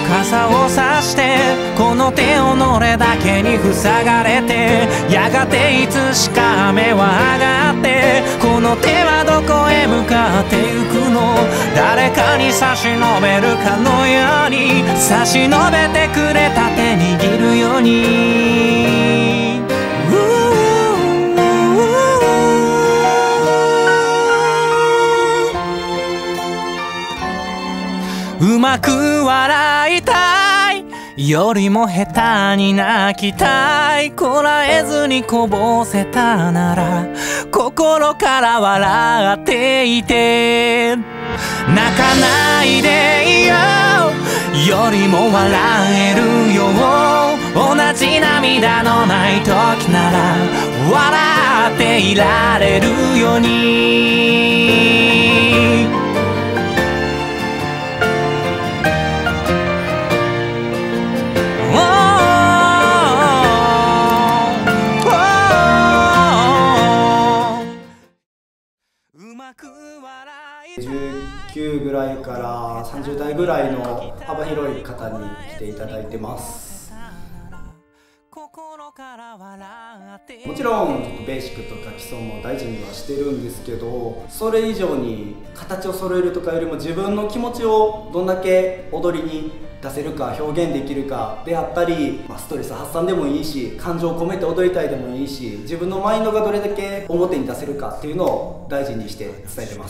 傘を差してこの手をのれだけに塞がれて、やがていつしか雨は上がって、この手はどこへ向かってゆくの、誰かに差し伸べるかのように、差し伸べてくれた手握るように。うまく笑いたいよりも下手に泣きたい、こらえずにこぼせたなら心から笑っていて、泣かないでいよよりも笑えるよ、同じ涙のない時なら笑っていられるように。 19ぐらいから30代ぐらいの幅広い方に来ていただいてます。もちろんベーシックとか基礎も大事にはしてるんですけど、それ以上に形を揃えるとかよりも自分の気持ちをどんだけ踊りに出せるか表現できるかであったり、ストレス発散でもいいし、感情を込めて踊りたいでもいいし、自分のマインドがどれだけ表に出せるかっていうのを大事にして伝えてます。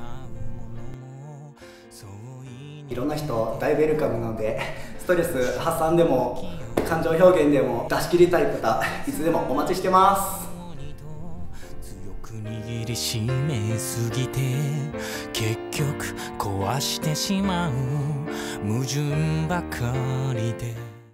いろんな人大ウェルカムなので、ストレス発散でも感情表現でも出し切りたい方いつでもお待ちしてます。 強く握りしめすぎて結局壊してしまう矛盾ばかりで